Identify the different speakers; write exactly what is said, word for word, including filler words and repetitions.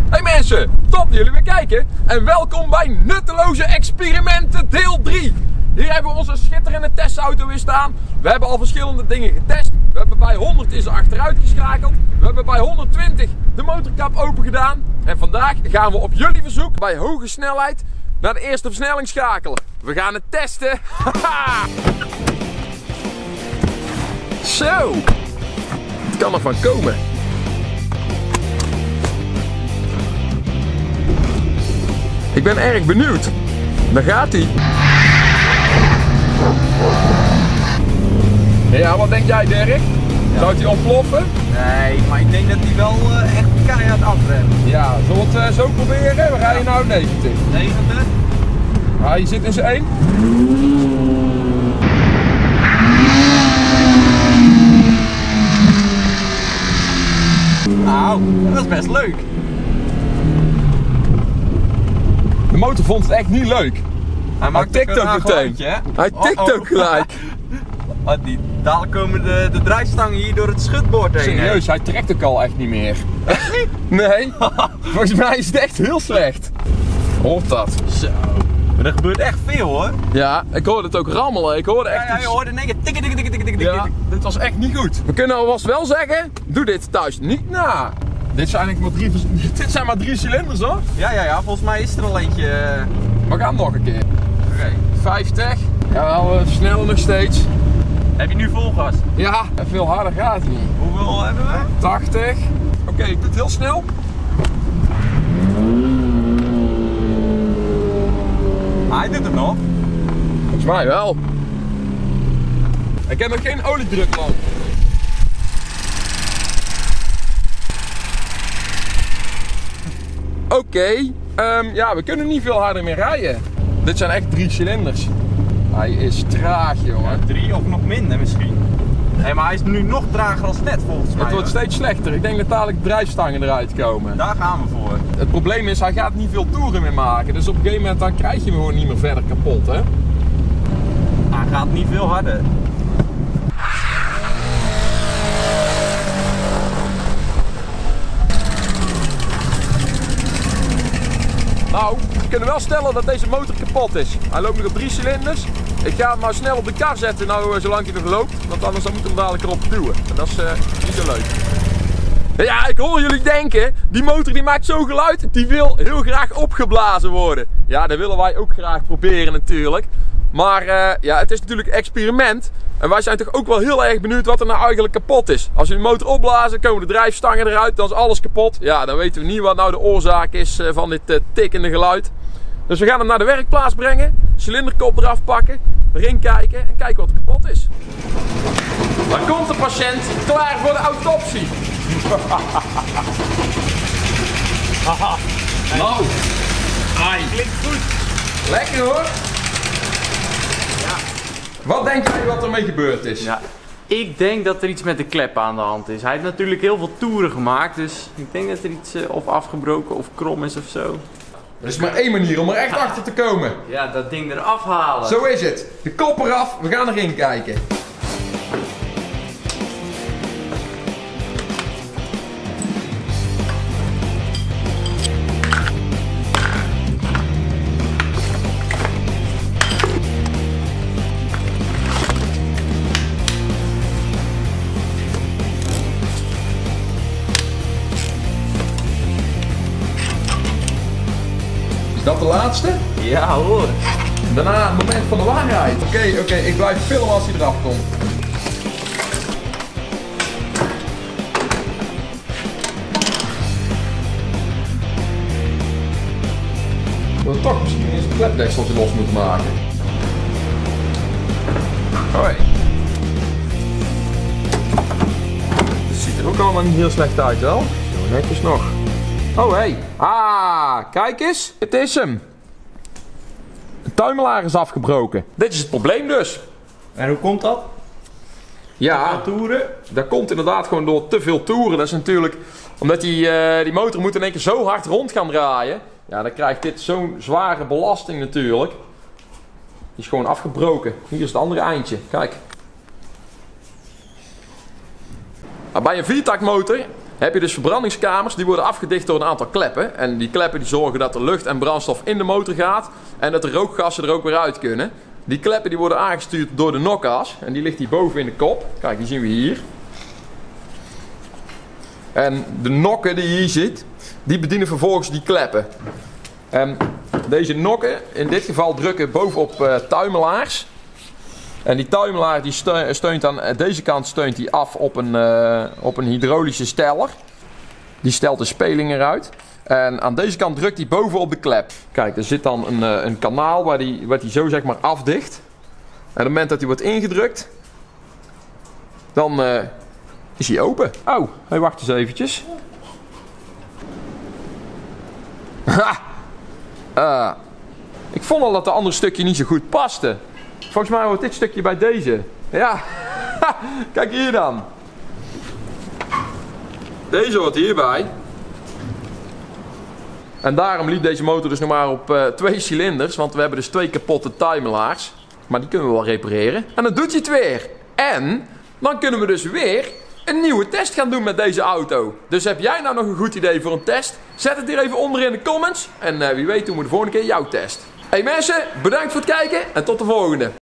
Speaker 1: Hey mensen, top dat jullie weer kijken en welkom bij Nutteloze Experimenten deel drie. Hier hebben we onze schitterende testauto weer staan. We hebben al verschillende dingen getest. We hebben bij honderd is er achteruit geschakeld. We hebben bij honderdtwintig de motorkap open gedaan. En vandaag gaan we op jullie verzoek bij hoge snelheid naar de eerste versnelling schakelen. We gaan het testen. Zo, het kan er van komen. Ik ben erg benieuwd. Daar gaat hij. Ja, wat denk jij, Dirk? Ja. Zou hij ontploffen?
Speaker 2: Nee, maar ik denk dat hij wel uh, echt keihard afremt.
Speaker 1: Ja, zullen we het uh, zo proberen? We rijden nou negentig.
Speaker 2: negentig?
Speaker 1: Ah, je zit in z'n één.
Speaker 2: Nou, dat is best leuk.
Speaker 1: De motor vond het echt niet leuk.
Speaker 2: Hij,
Speaker 1: Hij tikt ook meteen. Hij tikt oh, oh. ook gelijk.
Speaker 2: Oh, die, dadelijk komen de, de drijfstangen hier door het schutbord heen.
Speaker 1: Serieus, hij trekt ook al echt niet meer.
Speaker 2: Echt niet?
Speaker 1: Nee, volgens mij is het echt heel slecht. Hoort dat?
Speaker 2: Zo. Maar er gebeurt echt veel hoor.
Speaker 1: Ja, ik hoorde het ook rammelen. Ik hoorde echt
Speaker 2: ja, ja,
Speaker 1: iets...
Speaker 2: je hoorde in één keer tikken, tikken, tikken, tikken,
Speaker 1: Ja,
Speaker 2: tikken.
Speaker 1: dit was echt niet goed. We kunnen alvast wel zeggen, doe dit thuis niet na. Dit zijn eigenlijk maar drie, dit zijn maar drie cilinders hoor.
Speaker 2: Ja, ja, ja, volgens mij is er al eentje.
Speaker 1: We gaan nog een keer.
Speaker 2: Oké. Okay.
Speaker 1: vijftig. Ja, we versnellen nog steeds.
Speaker 2: Heb je nu vol gas?
Speaker 1: Ja, veel harder gaat het niet.
Speaker 2: Hoeveel hebben we?
Speaker 1: tachtig. Oké, okay, ik doe het heel snel.
Speaker 2: Hij doet het nog.
Speaker 1: Volgens mij wel. Ik heb nog geen oliedruk man. Oké, okay, um, ja, we kunnen niet veel harder meer rijden. Dit zijn echt drie cilinders. Hij is traag, jongen.
Speaker 2: Ja, drie of nog minder misschien. Nee, maar hij is nu nog trager als net volgens mij.
Speaker 1: Het wordt steeds slechter. Ik denk dat dadelijk de drijfstangen eruit komen.
Speaker 2: Daar gaan we voor.
Speaker 1: Het probleem is, hij gaat niet veel toeren meer maken. Dus op een gegeven moment dan krijg je hem gewoon niet meer verder kapot, hè?
Speaker 2: Hij gaat niet veel harder.
Speaker 1: Nou, we kunnen wel stellen dat deze motor kapot is. Hij loopt nog op drie cilinders. Ik ga hem maar snel op de kar zetten, nou, zolang hij nog loopt. Want anders dan moet ik hem dadelijk erop duwen. En dat is uh, niet zo leuk. Ja, ik hoor jullie denken, die motor die maakt zo geluid, die wil heel graag opgeblazen worden. Ja, dat willen wij ook graag proberen natuurlijk. Maar uh, ja, het is natuurlijk een experiment. En wij zijn toch ook wel heel erg benieuwd wat er nou eigenlijk kapot is. Als we de motor opblazen, komen de drijfstangen eruit, dan is alles kapot. Ja, dan weten we niet wat nou de oorzaak is van dit uh, tikkende geluid. Dus we gaan hem naar de werkplaats brengen, cilinderkop eraf pakken, erin kijken en kijken wat er kapot is. Dan komt de patiënt klaar voor de autopsie. Nou, ai.
Speaker 2: Klinkt goed.
Speaker 1: Lekker hoor.
Speaker 2: Ja.
Speaker 1: Wat denk jij wat ermee gebeurd is?
Speaker 3: Ja, ik denk dat er iets met de klep aan de hand is. Hij heeft natuurlijk heel veel toeren gemaakt, dus ik denk dat er iets uh, of afgebroken of krom is of zo.
Speaker 1: Er is maar één manier om er echt achter te komen.
Speaker 3: Ja, dat ding eraf halen.
Speaker 1: Zo is het. De kop eraf, we gaan erin kijken. Is dat de laatste?
Speaker 3: Ja hoor.
Speaker 1: Daarna het moment van de waarheid. Oké, okay, oké, okay, ik blijf filmen als hij eraf komt. We hadden toch misschien eens een klepdekseltje los moeten maken. Hoi. Het ziet er ook allemaal niet heel slecht uit wel. Zo netjes nog. Oh hé. Hey. Ah, kijk eens. Het is hem. De tuimelaar is afgebroken. Dit is het probleem dus.
Speaker 2: En hoe komt dat?
Speaker 1: Ja,
Speaker 2: toeren?
Speaker 1: Dat komt inderdaad gewoon door te veel toeren. Dat is natuurlijk omdat die, uh, die motor moet in één keer zo hard rond gaan draaien. Ja, dan krijgt dit zo'n zware belasting natuurlijk. Die is gewoon afgebroken. Hier is het andere eindje. Kijk. Maar bij een viertaktmotor heb je dus verbrandingskamers, die worden afgedicht door een aantal kleppen. En die kleppen die zorgen dat er lucht en brandstof in de motor gaat en dat de rookgassen er ook weer uit kunnen. Die kleppen die worden aangestuurd door de nokas en die ligt hier boven in de kop. Kijk, die zien we hier. En de nokken die je hier ziet, die bedienen vervolgens die kleppen. En deze nokken, in dit geval drukken bovenop uh, tuimelaars. En die tuimelaar die steunt aan deze kant steunt die af op een, uh, op een hydraulische steller. Die stelt de speling eruit. En aan deze kant drukt hij bovenop de klep. Kijk, er zit dan een, uh, een kanaal waar die, waar die zo zeg maar afdicht. En op het moment dat hij wordt ingedrukt, dan uh, is hij open. Oh, hey, wacht eens eventjes. Ha! Uh, ik vond al dat de andere stukje niet zo goed paste. Volgens mij hoort dit stukje bij deze. Ja, kijk hier dan. Deze hoort hierbij. En daarom liep deze motor dus nog maar op uh, twee cilinders. Want we hebben dus twee kapotte tuimelaars. Maar die kunnen we wel repareren. En dan doet hij het weer. En dan kunnen we dus weer een nieuwe test gaan doen met deze auto. Dus heb jij nou nog een goed idee voor een test? Zet het hier even onder in de comments. En uh, wie weet doen we de volgende keer jouw test. Hey mensen, bedankt voor het kijken en tot de volgende.